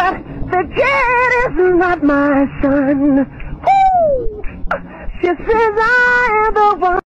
but the kid is not my son. Woo! She says I am the one.